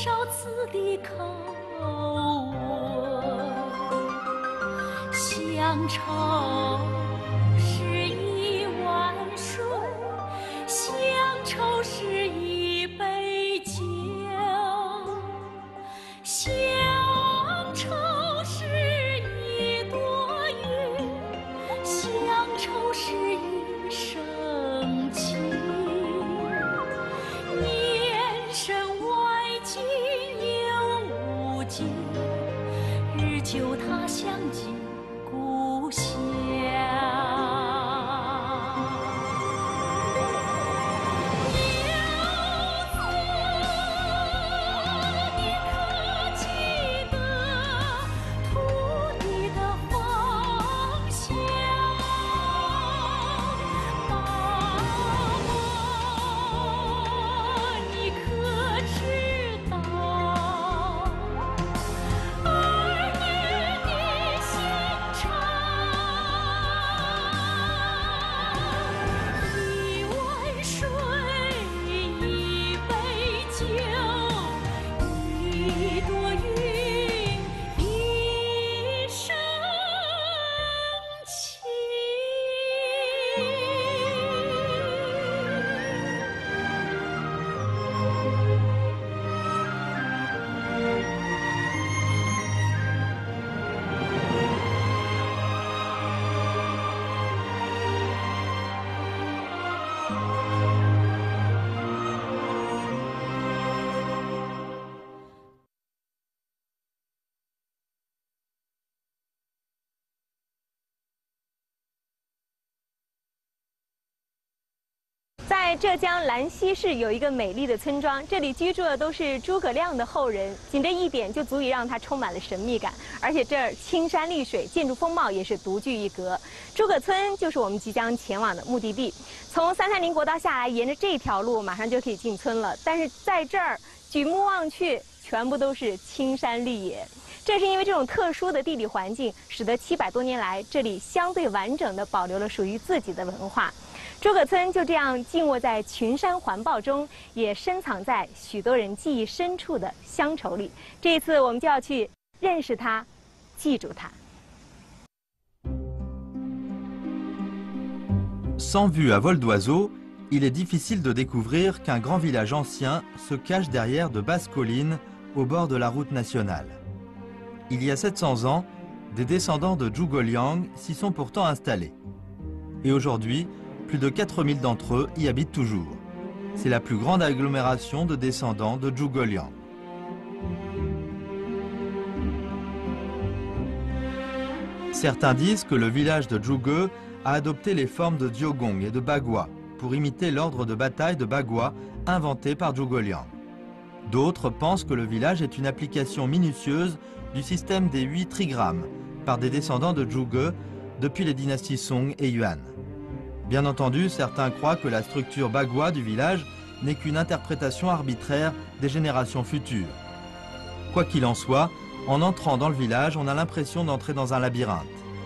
少次的叩问，乡愁是一碗水，乡愁是一杯酒，乡愁是一朵云，乡愁是一生情。年深外境又无尽，日久他乡近故乡。 在浙江兰溪市有一个美丽的村庄，这里居住的都是诸葛亮的后人，仅这一点就足以让它充满了神秘感。而且这儿青山绿水，建筑风貌也是独具一格。诸葛村就是我们即将前往的目的地。从330国道下来，沿着这条路马上就可以进村了。但是在这儿举目望去，全部都是青山绿野。正是因为这种特殊的地理环境，使得700多年来这里相对完整地保留了属于自己的文化。诸葛村就这样静卧在群山环抱中，也深藏在许多人记忆深处的乡愁里。这一次我们就要去认识它，记住它。 Sans vue à vol d'oiseau, il est difficile de découvrir qu'un grand village ancien se cache derrière de basses collines au bord de la route nationale. Il y a 700 ans, des descendants de Zhuge Liang s'y sont pourtant installés. Et aujourd'hui, plus de 4000 d'entre eux y habitent toujours. C'est la plus grande agglomération de descendants de Zhuge Liang. Certains disent que le village de Zhuge a adopté les formes de Diogong et de Bagua pour imiter l'ordre de bataille de Bagua inventé par Zhuge Liang. D'autres pensent que le village est une application minutieuse du système des 8 trigrammes par des descendants de Zhuge depuis les dynasties Song et Yuan. Bien entendu, certains croient que la structure Bagua du village n'est qu'une interprétation arbitraire des générations futures. Quoi qu'il en soit, en entrant dans le village, on a l'impression d'entrer dans un labyrinthe.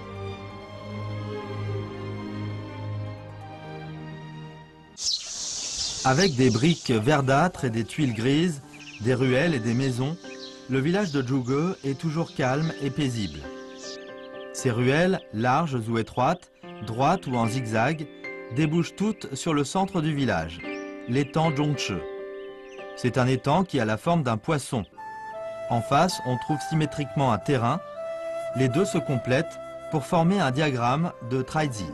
Avec des briques verdâtres et des tuiles grises, des ruelles et des maisons, le village de Zhuge est toujours calme et paisible. Ces ruelles, larges ou étroites, droites ou en zigzag, débouchent toutes sur le centre du village, l'étang Zhongche. C'est un étang qui a la forme d'un poisson. En face, on trouve symétriquement un terrain. Les deux se complètent pour former un diagramme de Traizi.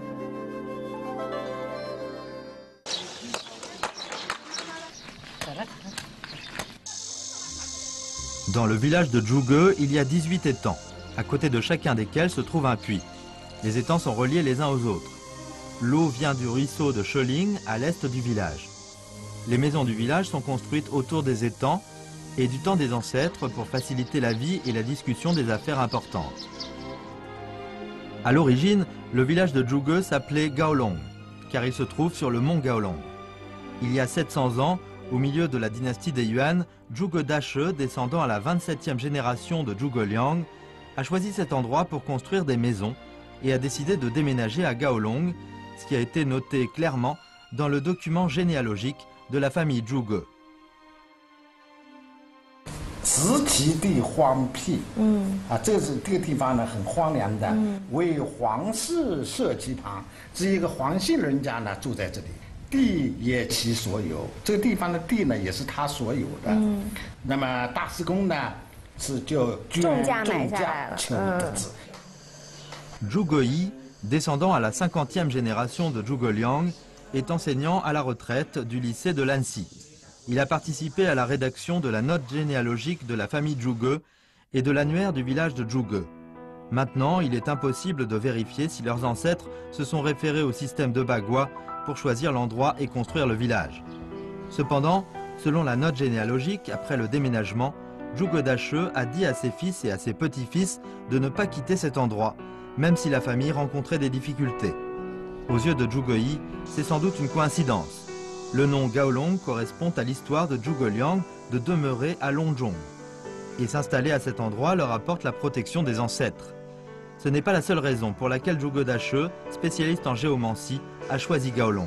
Dans le village de Zhuge, il y a 18 étangs, à côté de chacun desquels se trouve un puits. Les étangs sont reliés les uns aux autres. L'eau vient du ruisseau de Sheling à l'est du village. Les maisons du village sont construites autour des étangs et du temps des ancêtres pour faciliter la vie et la discussion des affaires importantes. À l'origine, le village de Zhuge s'appelait Gaolong, car il se trouve sur le mont Gaolong. Il y a 700 ans, au milieu de la dynastie des Yuan, Zhuge Dache, descendant à la 27e génération de Zhuge Liang, a choisi cet endroit pour construire des maisons et a décidé de déménager à Gaolong, ce qui a été noté clairement dans le document généalogique de la famille Zhuge. 实其地荒僻。这个地方呢很荒凉的，为皇室社稷旁，是一个皇姓人家呢住在这里，地也其所有，这个地方的地呢也是他所有的。那么大施公呢是就重价买下来了。 Zhuge Yi, descendant à la 50e génération de Zhuge Liang, est enseignant à la retraite du lycée de l'Annecy. Il a participé à la rédaction de la note généalogique de la famille Zhuge et de l'annuaire du village de Zhuge. Maintenant, il est impossible de vérifier si leurs ancêtres se sont référés au système de Bagua pour choisir l'endroit et construire le village. Cependant, selon la note généalogique, après le déménagement, Zhuge Dache a dit à ses fils et à ses petits-fils de ne pas quitter cet endroit, même si la famille rencontrait des difficultés. Aux yeux de Zhuge Yi, c'est sans doute une coïncidence. Le nom Gaolong correspond à l'histoire de Zhuge Liang de demeurer à Longzhong. Et s'installer à cet endroit leur apporte la protection des ancêtres. Ce n'est pas la seule raison pour laquelle Zhuge Dache, spécialiste en géomancie, a choisi Gaolong.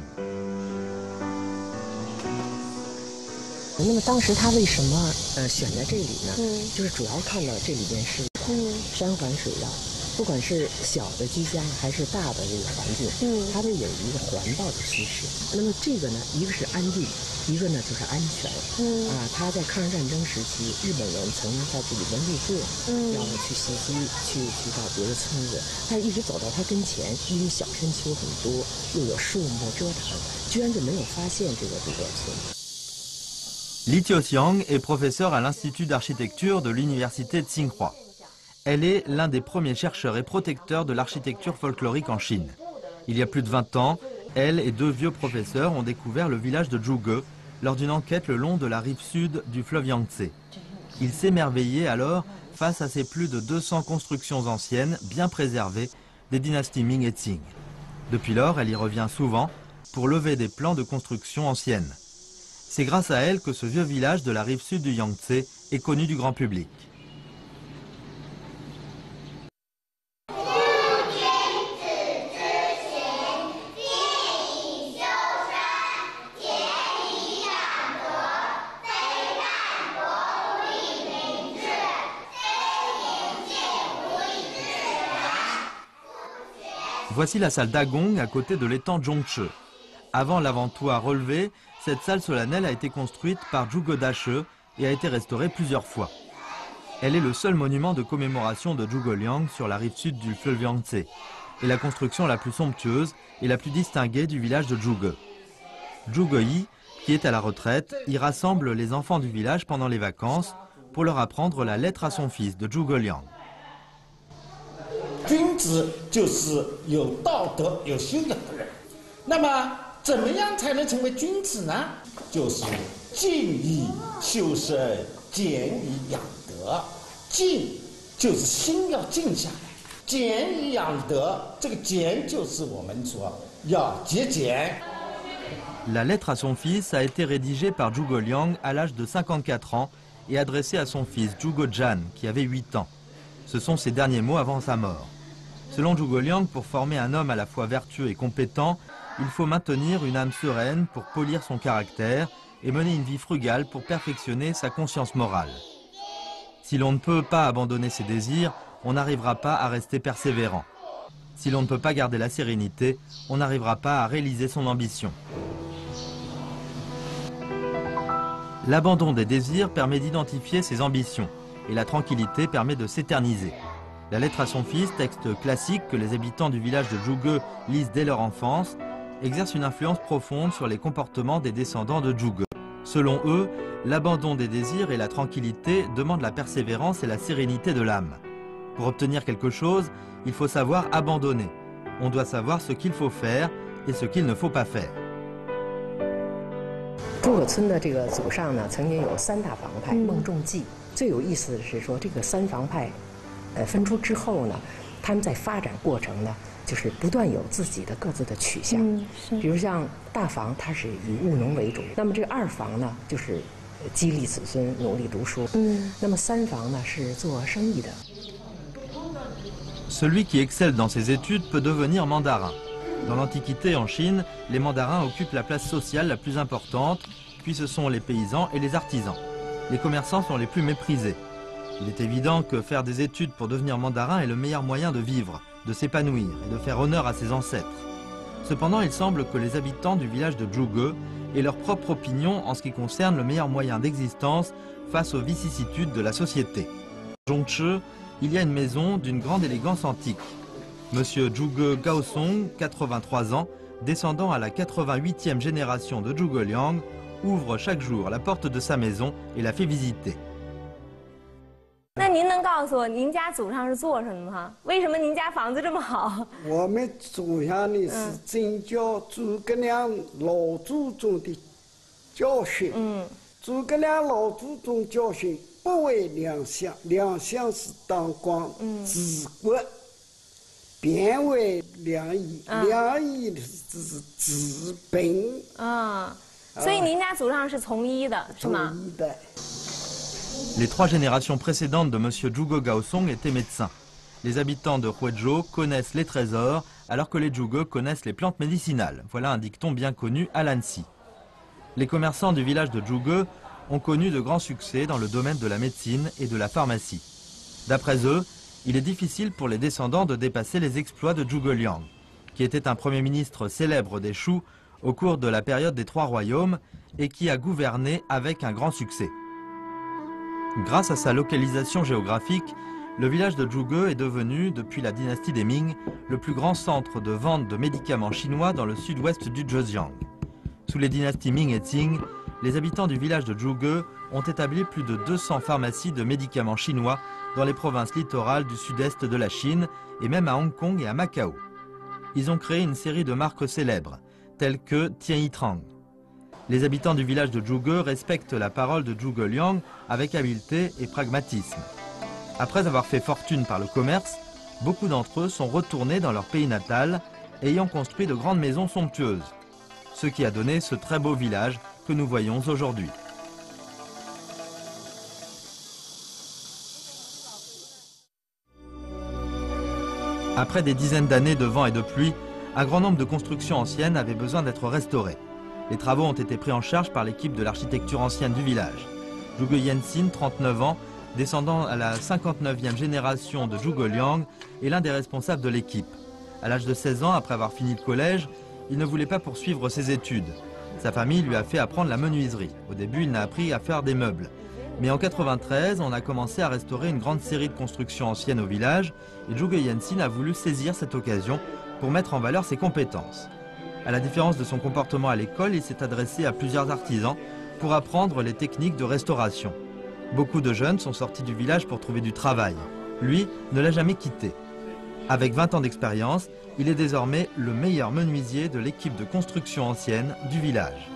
那么当时他为什么选在这里呢？就是主要看到这里边是山环水绕，不管是小的居家还是大的这个环境，它都有一个环抱的趋势。那么这个呢，一个是安定，一个呢就是安全。他在抗日战争时期，日本人曾经在这里边路过，然后去袭击，去到别的村子，但是一直走到他跟前，因为小山丘很多，又有树木遮挡，居然就没有发现这个独乐村。 Li Tiociang est professeure à l'Institut d'architecture de l'Université de Tsinghua. Elle est l'un des premiers chercheurs et protecteurs de l'architecture folklorique en Chine. Il y a plus de 20 ans, elle et deux vieux professeurs ont découvert le village de Zhuge lors d'une enquête le long de la rive sud du fleuve Yangtze. Ils s'émerveillaient alors face à ces plus de 200 constructions anciennes, bien préservées, des dynasties Ming et Qing. Depuis lors, elle y revient souvent pour lever des plans de construction anciennes. C'est grâce à elle que ce vieux village de la rive sud du Yangtze est connu du grand public. Voici la salle d'Agong à côté de l'étang Zhongche. Avant l'avant-toit relevé, cette salle solennelle a été construite par Zhuge Dache et a été restaurée plusieurs fois. Elle est le seul monument de commémoration de Zhuge Liang sur la rive sud du fleuve Yangtze et la construction la plus somptueuse et la plus distinguée du village de Zhuge. Zhuge Yi, qui est à la retraite, y rassemble les enfants du village pendant les vacances pour leur apprendre la lettre à son fils de Zhuge Liang. 君子就是有道德、有修养的人。那么，怎么样才能成为君子呢？就是静以修身，俭以养德。静就是心要静下来，俭以养德。这个俭就是我们说要节俭。 La lettre à son fils a été rédigée par Zhuge Liang à l'âge de 54 ans et adressée à son fils Zhuge Zhan, qui avait 8 ans. Ce sont ses derniers mots avant sa mort. Selon Zhuge Liang, pour former un homme à la fois vertueux et compétent, il faut maintenir une âme sereine pour polir son caractère et mener une vie frugale pour perfectionner sa conscience morale. Si l'on ne peut pas abandonner ses désirs, on n'arrivera pas à rester persévérant. Si l'on ne peut pas garder la sérénité, on n'arrivera pas à réaliser son ambition. L'abandon des désirs permet d'identifier ses ambitions et la tranquillité permet de s'éterniser. La lettre à son fils, texte classique que les habitants du village de Zhuge lisent dès leur enfance, exerce une influence profonde sur les comportements des descendants de Zhuge. Selon eux, l'abandon des désirs et la tranquillité demandent la persévérance et la sérénité de l'âme. Pour obtenir quelque chose, il faut savoir abandonner. On doit savoir ce qu'il faut faire et ce qu'il ne faut pas faire. 诸葛村的这个祖上呢，曾经有3大房派，孟仲季。最有意思的是说，这个3房派，分出之后呢，他们在发展过程呢，就是不断有自己的各自的取向。比如像大房，它是以务农为主；那么这个2房呢，就是激励子孙努力读书。那么3房呢，是做生意的。 Celui qui excelle dans ses études peut devenir mandarin. Dans l'Antiquité en Chine, les mandarins occupent la place sociale la plus importante, puis ce sont les paysans et les artisans. Les commerçants sont les plus méprisés. Il est évident que faire des études pour devenir mandarin est le meilleur moyen de vivre, de s'épanouir et de faire honneur à ses ancêtres. Cependant, il semble que les habitants du village de Zhuge aient leur propre opinion en ce qui concerne le meilleur moyen d'existence face aux vicissitudes de la société. À Zhongche, il y a une maison d'une grande élégance antique. Monsieur Zhuge Gaosong, 83 ans, descendant à la 88e génération de Zhuge Liang, ouvre chaque jour la porte de sa maison et la fait visiter. 那您能告诉我，您家祖上是做什么吗？为什么您家房子这么好？ 我们祖上呢是真教诸葛亮老祖宗的教训。诸葛亮老祖宗教训不为两相，两相是当官治国，便为良医，良医是治本。 所以您家祖上是从医的，是吗？ 从医的。 Les 3 générations précédentes de M. Zhuge Gaosong étaient médecins. Les habitants de Huizhou connaissent les trésors, alors que les Zhuge connaissent les plantes médicinales. Voilà un dicton bien connu à l'Annecy. Les commerçants du village de Zhuge ont connu de grands succès dans le domaine de la médecine et de la pharmacie. D'après eux, il est difficile pour les descendants de dépasser les exploits de Zhuge Liang, qui était un premier ministre célèbre des Shu au cours de la période des 3 royaumes et qui a gouverné avec un grand succès. Grâce à sa localisation géographique, le village de Zhuge est devenu, depuis la dynastie des Ming, le plus grand centre de vente de médicaments chinois dans le sud-ouest du Zhejiang. Sous les dynasties Ming et Qing, les habitants du village de Zhuge ont établi plus de 200 pharmacies de médicaments chinois dans les provinces littorales du sud-est de la Chine et même à Hong Kong et à Macao. Ils ont créé une série de marques célèbres, telles que Tianyitrang. Les habitants du village de Zhuge respectent la parole de Zhuge Liang avec habileté et pragmatisme. Après avoir fait fortune par le commerce, beaucoup d'entre eux sont retournés dans leur pays natal, ayant construit de grandes maisons somptueuses, ce qui a donné ce très beau village que nous voyons aujourd'hui. Après des dizaines d'années de vent et de pluie, un grand nombre de constructions anciennes avaient besoin d'être restaurées. Les travaux ont été pris en charge par l'équipe de l'architecture ancienne du village. Zhuge Yanxin, 39 ans, descendant à la 59e génération de Zhuge Liang, est l'un des responsables de l'équipe. À l'âge de 16 ans, après avoir fini le collège, il ne voulait pas poursuivre ses études. Sa famille lui a fait apprendre la menuiserie. Au début, il n'a appris à faire des meubles. Mais en 93, on a commencé à restaurer une grande série de constructions anciennes au village et Zhuge Yanxin a voulu saisir cette occasion pour mettre en valeur ses compétences. À la différence de son comportement à l'école, il s'est adressé à plusieurs artisans pour apprendre les techniques de restauration. Beaucoup de jeunes sont sortis du village pour trouver du travail. Lui ne l'a jamais quitté. Avec 20 ans d'expérience, il est désormais le meilleur menuisier de l'équipe de construction ancienne du village.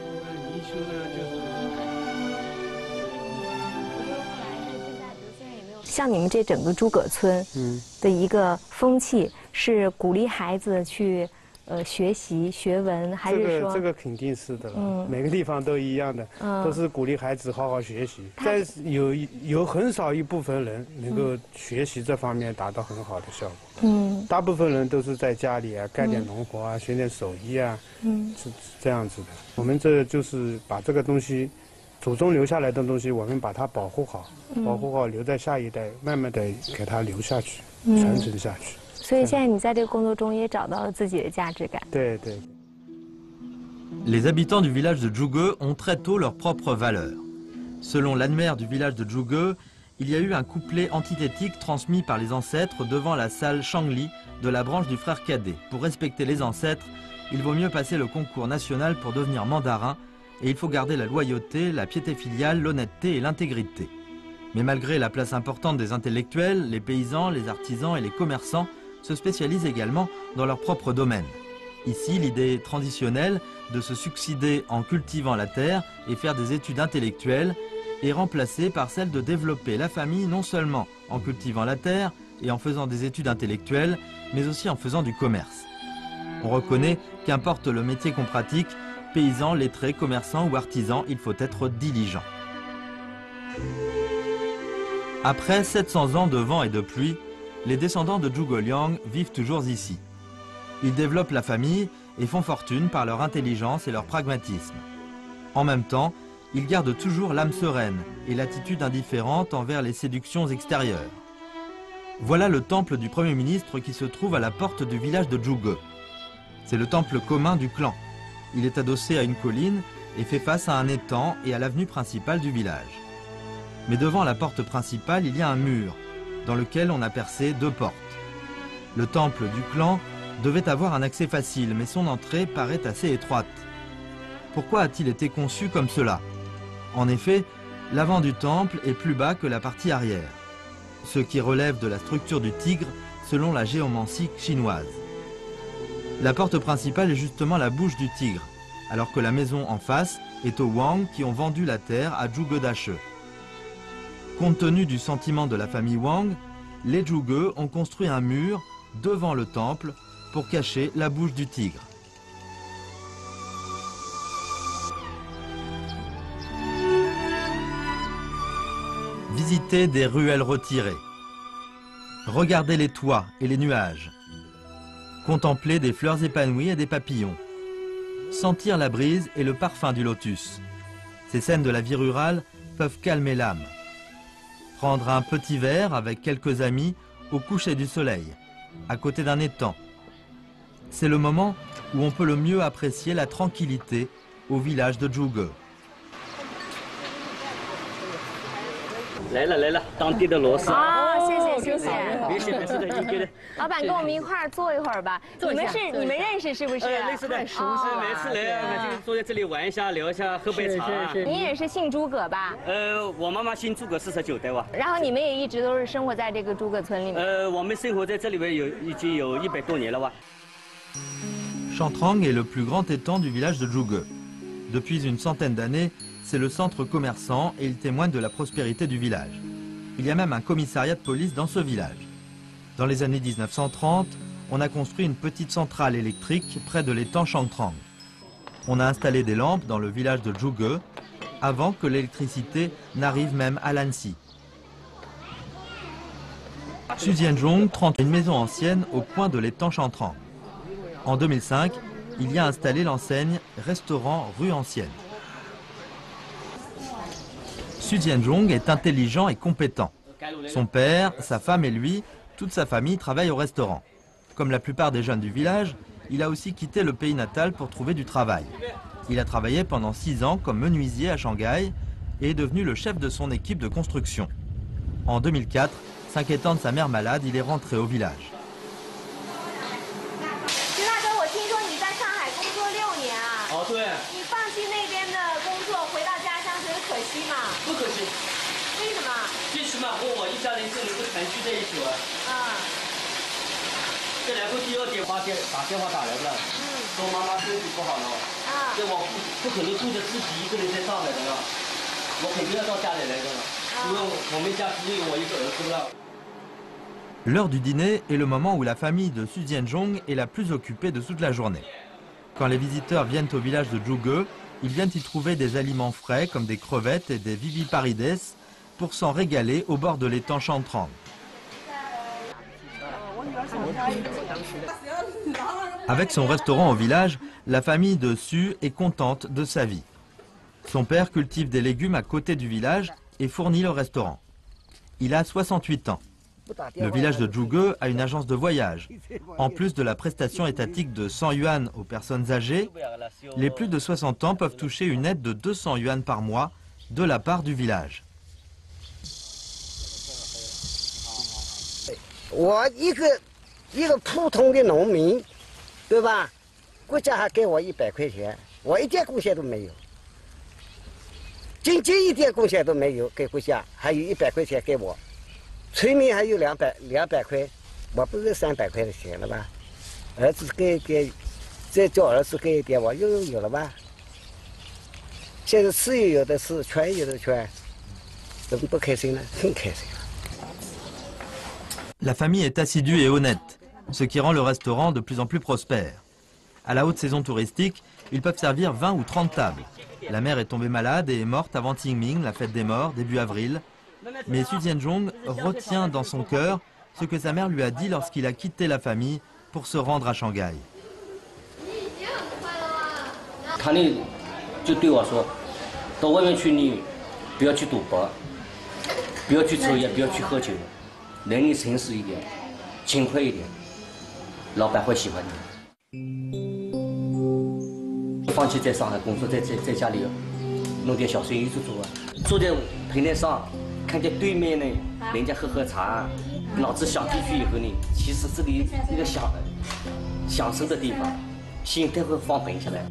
像你们这整个诸葛村的一个风气，是鼓励孩子去学习学文，还是说这个肯定是的了。每个地方都一样的，都是鼓励孩子好好学习。但是有很少一部分人能够学习这方面达到很好的效果。大部分人都是在家里啊干点农活啊，学点手艺啊，是这样子的。我们这就是把这个东西。 祖宗留下来的东西，我们把它保护好，留在下一代，慢慢的给它留下去，传承下去。 所以现在你在这个工作中也找到了自己的价值感。 对对。 Les habitants du village de Zhuge ont très tôt leurs propres valeurs. Selon l'anne-mère du village de Zhuge, il y a eu un couplet antithétique transmis par les ancêtres devant la salle Shangli de la branche du frère cadet. Pour respecter les ancêtres, il vaut mieux passer le concours national pour devenir mandarin. Et il faut garder la loyauté, la piété filiale, l'honnêteté et l'intégrité. Mais malgré la place importante des intellectuels, les paysans, les artisans et les commerçants se spécialisent également dans leur propre domaine. Ici, l'idée traditionnelle de se succéder en cultivant la terre et faire des études intellectuelles est remplacée par celle de développer la famille non seulement en cultivant la terre et en faisant des études intellectuelles, mais aussi en faisant du commerce. On reconnaît qu'importe le métier qu'on pratique, paysans, lettrés, commerçants ou artisans, il faut être diligent. Après 700 ans de vent et de pluie, les descendants de Zhuge Liang vivent toujours ici. Ils développent la famille et font fortune par leur intelligence et leur pragmatisme. En même temps, il garde toujours l'âme sereine et l'attitude indifférente envers les séductions extérieures. Voilà le temple du Premier ministre qui se trouve à la porte du village de Juge. C'est le temple commun du clan. Il est adossé à une colline et fait face à un étang et à l'avenue principale du village. Mais devant la porte principale, il y a un mur, dans lequel on a percé 2 portes. Le temple du clan devait avoir un accès facile, mais son entrée paraît assez étroite. Pourquoi a-t-il été conçu comme cela? En effet, l'avant du temple est plus bas que la partie arrière, ce qui relève de la structure du tigre selon la géomancie chinoise. La porte principale est justement la bouche du tigre, alors que la maison en face est aux Wang qui ont vendu la terre à Zhuge Dache. Compte tenu du sentiment de la famille Wang, les Zhuge ont construit un mur devant le temple pour cacher la bouche du tigre. Visiter des ruelles retirées. Regarder les toits et les nuages. Contempler des fleurs épanouies et des papillons. Sentir la brise et le parfum du lotus. Ces scènes de la vie rurale peuvent calmer l'âme. Prendre un petit verre avec quelques amis au coucher du soleil, à côté d'un étang. C'est le moment où on peut le mieux apprécier la tranquillité au village de Zhuge. 来了来了，当地的螺丝。 啊，谢谢谢谢。 没事没事的，应该的。 老板跟我们一块儿坐一会儿吧。你们认识是不是？ 类似的，熟悉，每次来就坐在这里玩一下，聊一下，喝杯茶。 您也是姓诸葛吧？ 我妈妈姓诸葛，49代吧。 然后你们也一直都是生活在这个诸葛村里面？ 我们生活在这里边已经有100多年了吧。 Chantrang est le plus grand étang du village de Zhuge. Depuis une centaine d'années, c'est le centre commerçant et il témoigne de la prospérité du village. Il y a même un commissariat de police dans ce village. Dans les années 1930, on a construit une petite centrale électrique près de l'étang Chantrang. On a installé des lampes dans le village de Zhuge avant que l'électricité n'arrive même à l'Annecy. Su Jianzhong, 30, une maison ancienne au coin de l'étang Chantrang. En 2005, il y a installé l'enseigne Restaurant Rue Ancienne. Su Jianzhong est intelligent et compétent. Son père, sa femme et lui, toute sa famille travaillent au restaurant. Comme la plupart des jeunes du village, il a aussi quitté le pays natal pour trouver du travail. Il a travaillé pendant 6 ans comme menuisier à Shanghai et est devenu le chef de son équipe de construction. En 2004, s'inquiétant de sa mère malade, il est rentré au village. L'heure du dîner est le moment où la famille de Su Jianzhong est la plus occupée de toute la journée. Quand les visiteurs viennent au village de Zhuge, ils viennent y trouver des aliments frais comme des crevettes et des viviparides pour s'en régaler au bord de l'étang Chantrang. Avec son restaurant au village, la famille de Su est contente de sa vie. Son père cultive des légumes à côté du village et fournit le restaurant. Il a 68 ans. Le village de Zhuge a une agence de voyage. En plus de la prestation étatique de 100 yuan aux personnes âgées, les plus de 60 ans peuvent toucher une aide de 200 yuan par mois de la part du village. 我一个普通的农民，对吧？国家还给我100块钱，我一点贡献都没有，经济一点贡献都没有给国家，还有100块钱给我，村民还有200块，我不是300块的钱了吧？儿子给，再叫儿子给一点，我又有了吧？现在吃也有的吃，穿有的穿，怎么不开心呢？很开心。 La famille est assidue et honnête, ce qui rend le restaurant de plus en plus prospère. À la haute saison touristique, ils peuvent servir 20 ou 30 tables. La mère est tombée malade et est morte avant Qingming, la fête des morts, début avril. Mais Su Jianzhong retient dans son cœur ce que sa mère lui a dit lorsqu'il a quitté la famille pour se rendre à Shanghai. 他那就对我说， 到外面去，你不要去赌博，不要去抽烟，不要去喝酒，能力诚实一点，勤快一点，老板会喜欢你。放弃在上海工作，在家里弄点小生意做做啊，坐在平台上，看见对面呢，人家喝茶，脑子想进去以后呢，其实这里一个享受的地方，心态会放平下来。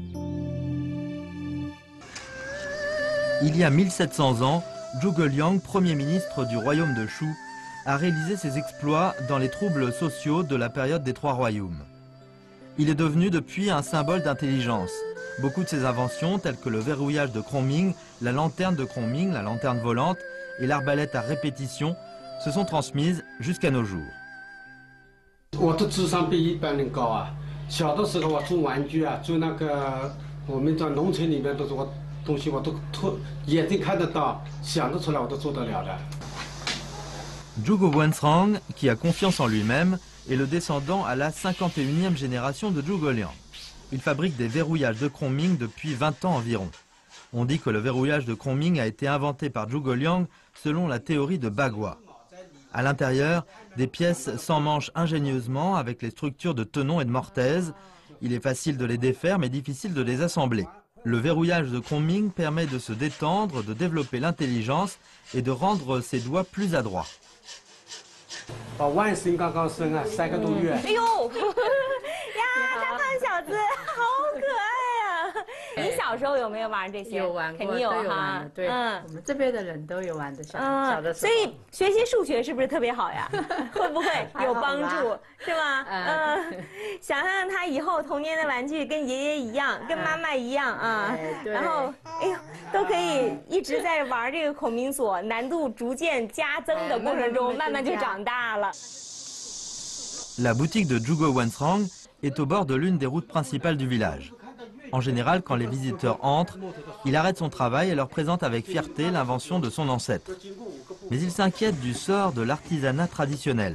Il y a 1700 ans, Zhuge Liang, premier ministre du royaume de Shu, a réalisé ses exploits dans les troubles sociaux de la période des Trois Royaumes. Il est devenu depuis un symbole d'intelligence. Beaucoup de ses inventions, telles que le verrouillage de Krongming, la lanterne de Krongming, la lanterne volante et l'arbalète à répétition, se sont transmises jusqu'à nos jours. 我的智商比一般人高啊！小的时候我做玩具啊，做那个我们在农村里面都是我东西我都眼睛看得到，想得出来我都做得了的。 Zhuge Wenzhang, qui a confiance en lui-même, est le descendant à la 51e génération de Zhuge Liang. Il fabrique des verrouillages de Krongming depuis 20 ans environ. On dit que le verrouillage de Krongming a été inventé par Zhuge Liang selon la théorie de Bagua. À l'intérieur, des pièces s'emmanchent ingénieusement avec les structures de tenons et de mortaises. Il est facile de les défaire mais difficile de les assembler. Le verrouillage de Krongming permet de se détendre, de développer l'intelligence et de rendre ses doigts plus adroits. 我外甥刚刚生啊，3个多月。 哎呦，呀，大胖小子，好可爱呀！你小时候有没有玩这些？ 有玩过， 肯定有都有哈玩的。对，我们这边的人都有玩的，小的时候。 所以学习数学是不是特别好呀？会不会有帮助？是吗？想象他以后童年的玩具跟爷爷一样，跟妈妈一样啊。然后，哎呦，都可以一直在玩这个孔明锁，难度逐渐加增的过程中，慢慢就长大了。 La boutique de Zhuge Wenzhang est au bord de l'une des routes principales du village. En général, quand les visiteurs entrent, il arrête son travail et leur présente avec fierté l'invention de son ancêtre. Mais il s'inquiète du sort de l'artisanat traditionnel.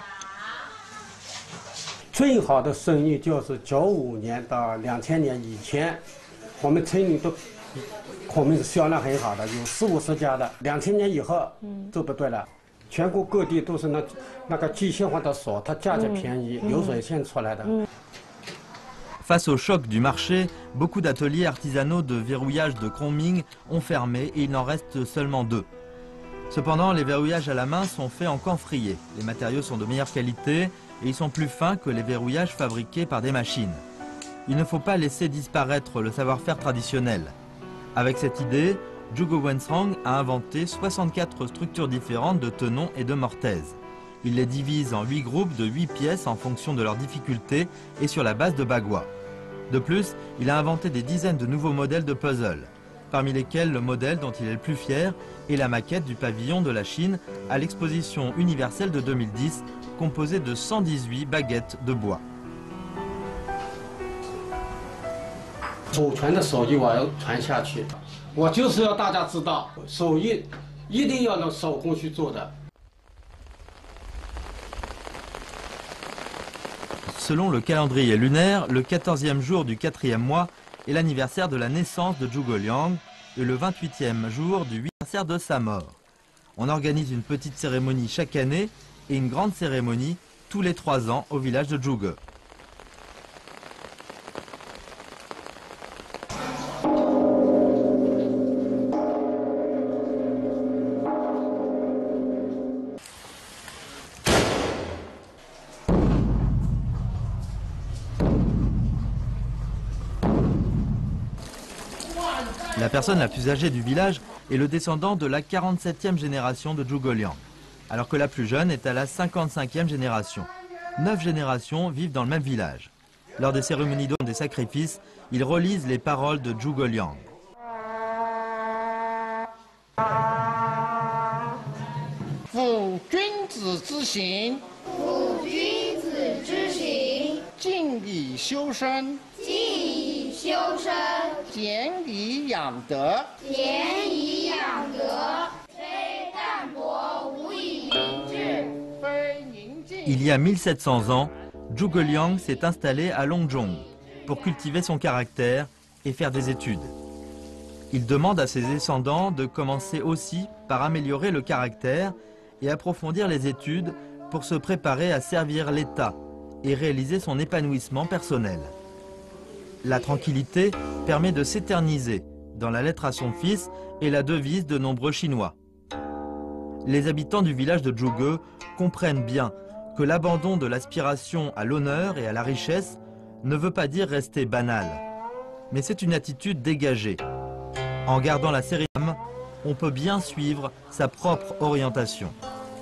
最好的生意就是95年到2000年以前，我们村里都孔明是销量很好的，有40-50家的。2000年以后就不对了。 全国各地都是那个机械化的锁，它价钱便宜，流水线出来的。 Face au choc du marché, beaucoup d'ateliers artisanaux de verrouillage de Krongming ont fermé et il n'en reste seulement 2. Cependant, les verrouillages à la main sont faits en camphrier. Les matériaux sont de meilleure qualité et ils sont plus fins que les verrouillages fabriqués par des machines. Il ne faut pas laisser disparaître le savoir-faire traditionnel. Avec cette idée, Zhuge Wenzhang a inventé 64 structures différentes de tenons et de mortaises. Il les divise en 8 groupes de 8 pièces en fonction de leur difficulté et sur la base de Bagua. De plus, il a inventé des dizaines de nouveaux modèles de puzzles, parmi lesquels le modèle dont il est le plus fier est la maquette du pavillon de la Chine à l'exposition universelle de 2010, composée de 118 baguettes de bois. 祖传的手艺我要传下去，我就是要大家知道，手艺一定要用手工去做的。 Selon le calendrier lunaire, le 14e jour du 4e mois est l'anniversaire de la naissance de Zhuge Liang et le 28e jour du 8e anniversaire de sa mort. On organise une petite cérémonie chaque année et une grande cérémonie tous les 3 ans au village de Zhuge. La personne la plus âgée du village est le descendant de la 47e génération de Zhuge Liang, alors que la plus jeune est à la 55e génération. 9 générations vivent dans le même village. Lors des cérémonies d'eau des sacrifices, ils relisent les paroles de Zhuge Liang. 夫君子之行，静以修身，俭以养德， Il y a 1700 ans, Zhuge Liang s'est installé à Longzhong pour cultiver son caractère et faire des études. Il demande à ses descendants de commencer aussi par améliorer le caractère et approfondir les études pour se préparer à servir l'État et réaliser son épanouissement personnel. La tranquillité permet de s'éterniser dans la lettre à son fils et la devise de nombreux Chinois. Les habitants du village de Zhuge comprennent bien que l'abandon de l'aspiration à l'honneur et à la richesse ne veut pas dire rester banal, mais c'est une attitude dégagée. En gardant la cérémonie, on peut bien suivre sa propre orientation.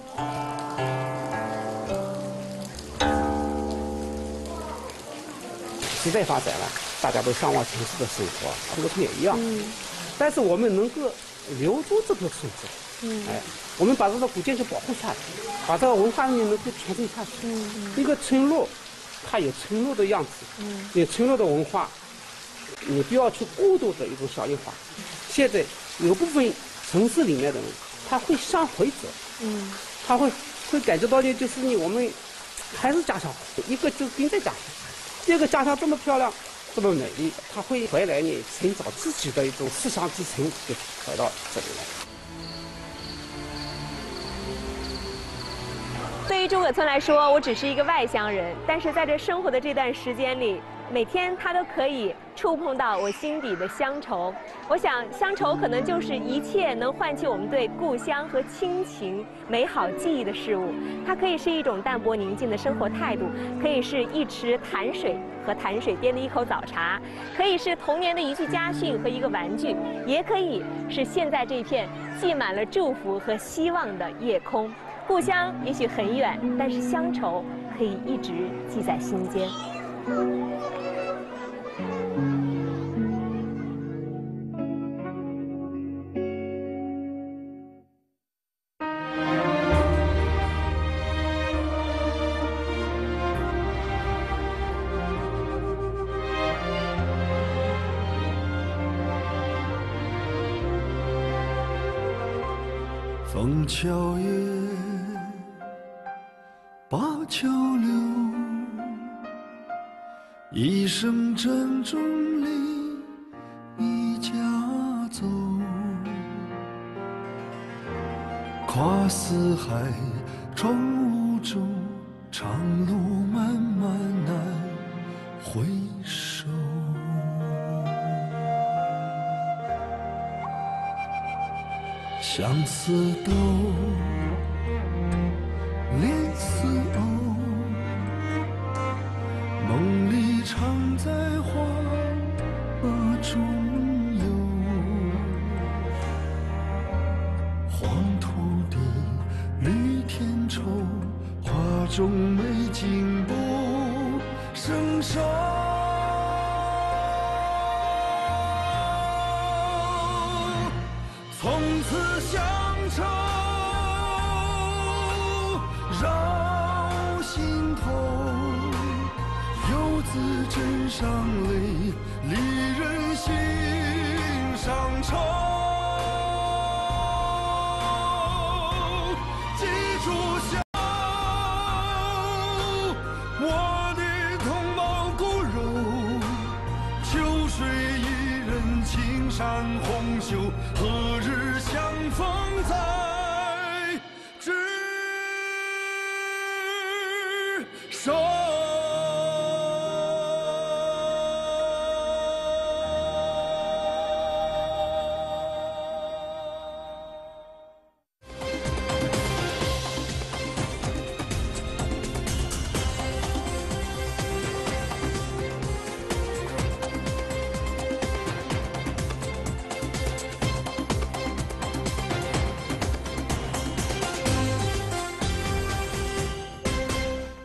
时代发展了，大家都向往城市的生活，这个不也一样？但是我们能够留住这个村子，我们把这个古建筑保护下来，把这个文化呢能够传承下去。一个村落，它有村落的样子，有村落的文化，你不要去过度的一种小异化。现在有部分城市里面的人，他会向回走，他会感觉到呢，就是我们还是家乡，一个就跟在家乡。 这个家乡这么漂亮，这么美丽，他会回来呢，寻找自己的一种思想支撑，就回到这里来。 对于诸葛村来说，我只是一个外乡人，但是在这生活的这段时间里，每天他都可以触碰到我心底的乡愁。我想，乡愁可能就是一切能唤起我们对故乡和亲情美好记忆的事物。它可以是一种淡泊宁静的生活态度，可以是一池潭水和潭水边的一口早茶，可以是童年的一句家训和一个玩具，也可以是现在这片系满了祝福和希望的夜空。故乡也许很远，但是乡愁可以一直记在心间。 枫桥夜，灞桥流，一声珍重里一家走。跨四海，闯五洲，长路漫漫难回首。 相思豆，恋似藕，梦里常在花中游。黄土地，绿田畴，花中美景不胜收。 从此乡愁绕心头，游子枕上泪，离人心上愁。记住乡，我的同胞骨肉，秋水一人，青山红袖。 何日相逢在？